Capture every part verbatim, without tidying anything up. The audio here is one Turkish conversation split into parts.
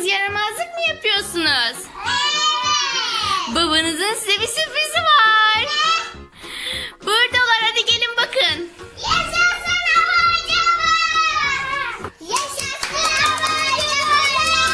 yaramazlık mı yapıyorsunuz? Evet. Babanızın size bir sürprizi var. Evet. Buradalar, hadi gelin bakın. Yaşasın havacımız. Yaşasın havacımız.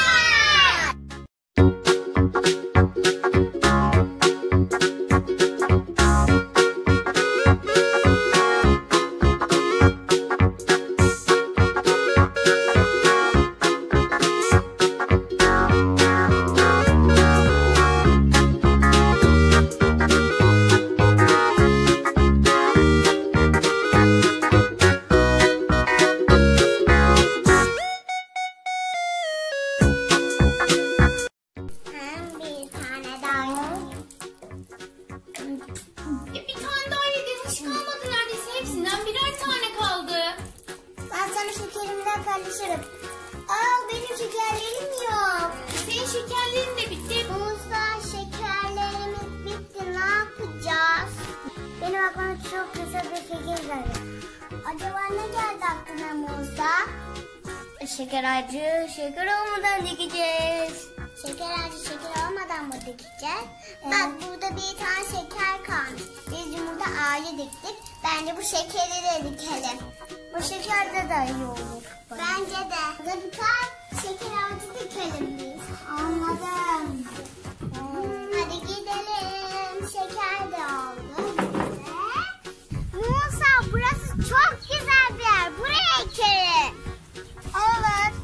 Paylaşırım. Aa, benim şekerlerim yok. Senin şekerlerin de bitti. Musa, şekerlerimiz bitti. Ne yapacağız? Benim aklıma çok kısa bir fikir geldi. Acaba ne geldi aklına Musa? Şeker ağacı şeker olmadan dikeceğiz. Şeker ağacı şeker olmadan mı dikeceğiz? Evet. Bak, burada bir tane şeker kalmış. Biz burada ağacı diktik. Bence bu şekeri de dikelim. Bu şekerde de iyi olur. Bence de. Burada bir tane şeker ağacı dikelim biz. Anladım. Hmm, hadi gidelim. Şeker de oldu. Musa, burası çok güzel bir yer. Buraya ekelim. Olur.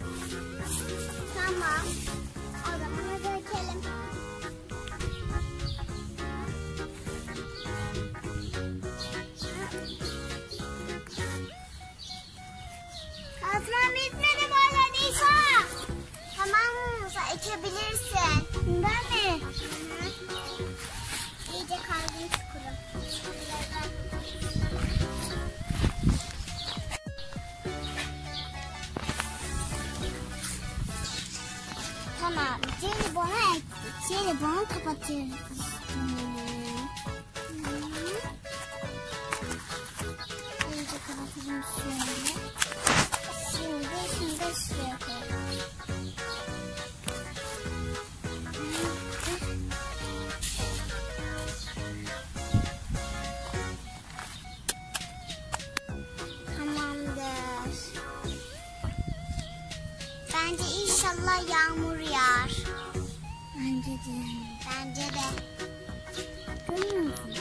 Tamam. O zaman hadi ekelim. Kazma bitmedi böyle Nisa. Tamam Musa, ekebilirsin. Ben mi? Hı-hı. İyice kalbim çukurum. Tamam, jelibonu ektik. Jelibonu kapatıyoruz. İyice kapatırım şöyle. Şimdi, şimdi şuraya koyalım. Tamamdır. Bence inşallah yağmur yağar. Bence de. Bence de. Görüyor musun?